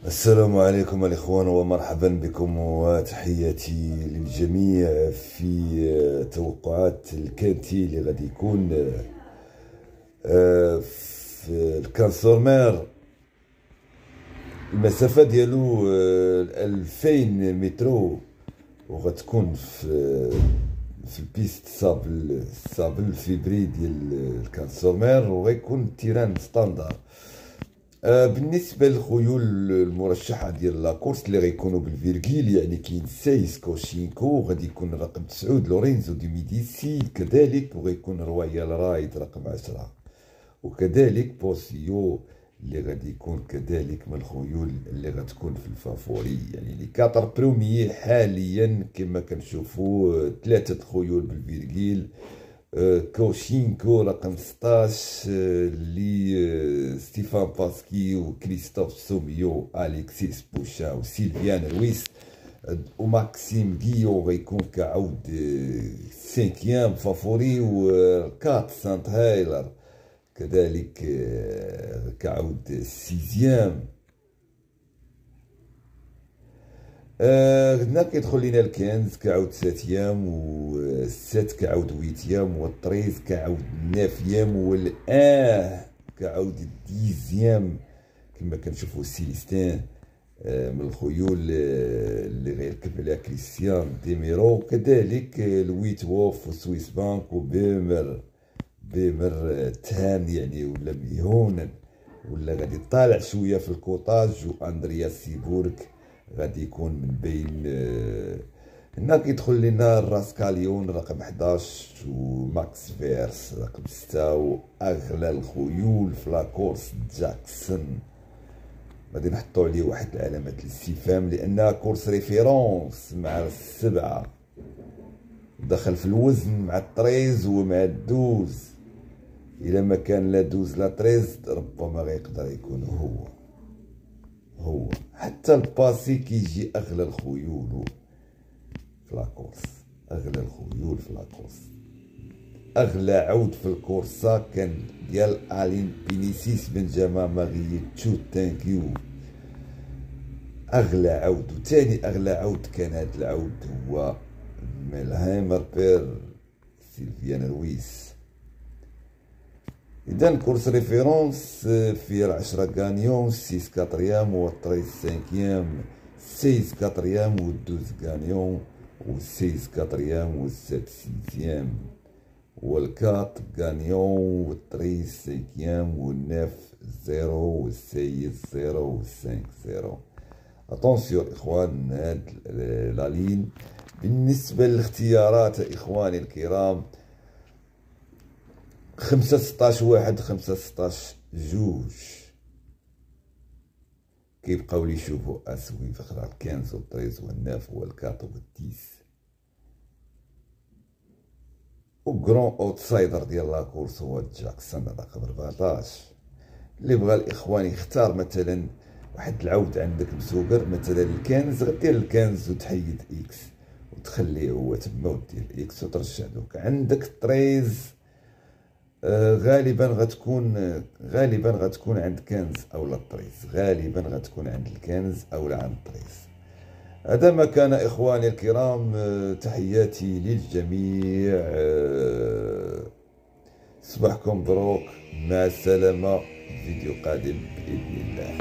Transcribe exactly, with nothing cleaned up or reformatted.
السلام عليكم الإخوان ومرحبا بكم وتحياتي للجميع في توقعات الكانتي اللي غادي يكون آه، في الكانسورمير. المسافة ديالو آه، ألفين مترو، وغتكون في في البيست صابل صابل فيبري ديال الكانسورمير، وغيكون تيران ستاندار. آه بالنسبه للخيول المرشحه ديال لاكورس اللي غيكونوا بالفيرغيل، يعني كاين سايس كوشينكو، غادي يكون رقم تسعة لورينزو دي ميديسي كذلك، وغيكون رويال رايد رقم عشرة، وكذلك بوسيو اللي غادي يكون كذلك من الخيول اللي غتكون في الفافوري. يعني لي كاتر بروميي حاليا كما كنشوفوا ثلاثه خيول بالفيرغيل. كوشينكو رقم ستاش اللي ستيفان باسكي وكريستوف سوميو، اليكسيس بوشا وسيلفيان رويس، وماكسيم غيو غيكون كعود سانكيام فافوري، وكات سانت هايلر كذلك كعود سيزيام. هنا كيدخل لينا الكنز كعود ساتيام، والسات كعود ويتيام، والطريز كعود نافيام، والآن كعود ديزيام كما كنشوفو سيليستان من الخيول اللي غيركب عليها كريستيان ديميرو، كذلك الويت ووف وسويس بانك وبيمر بيمر تان يعني ولا ميهون، ولا غادي طالع شويه في الكوطاج، واندرياس سيبورك غادي يكون من بين. هنا كيدخل لنا الراسكاليون رقم حداش، وماكس فيرس رقم ستة، واغلى الخيول في لاكورس جاكسون. غادي نحطو عليه واحد العلامة الاستفهام لانها كورس ريفيرونس مع السبعة، دخل في الوزن مع الطريز ومع الدوز. الا ما كان لا دوز لا طريز ربما غيقدر يكون هو هو حتى الباسي كيجي اغلى الخيول في لاكورس، اغلى الخيول في لاكورس. اغلى عود في الكورسا كان ديال الين بينيسيس بن جماعة ماغي تشو تانكيو، اغلى عود. وثاني اغلى عود كان هاد العود هو ميلهايمر بير سيلفيان رويس. إذا كورس ريفيرونس فيه العشرة غانيون، سيس كاتريام والطريس سانكيام، سيس كاتريام والدوز غانيون، والسيس كاتريام والسات سيزيام، والكات غانيون والطريس سانكيام، والناف زيرو والسيس زيرو والسانك زيرو. اتونسيون اخوان هاد لالين. بالنسبة للاختيارات اخواني الكرام، خمسة ستاش واحد، خمسة ستاش جوج كيبقاو لي يشوفو اسوي في خلال كانز والطريز والناف والكات والديس، وكرون اوتسايدر ديال لاكورس هو جاكسون رقم أربعطاش. اللي بغى الاخوان يختار مثلا واحد العود عندك مسوقر، مثلا الكنز، غدير الكنز وتحيد اكس وتخليه هو تما، ودير اكس وترجع دوك. عندك الطريز آه غالبا غتكون غالبا غتكون عند كنز او لا الطريز، غالبا غتكون عند الكنز او لا عند الطريز. هذا ما كان اخواني الكرام. آه تحياتي للجميع. آه صباحكم مبروك، مع السلامه، فيديو قادم باذن الله.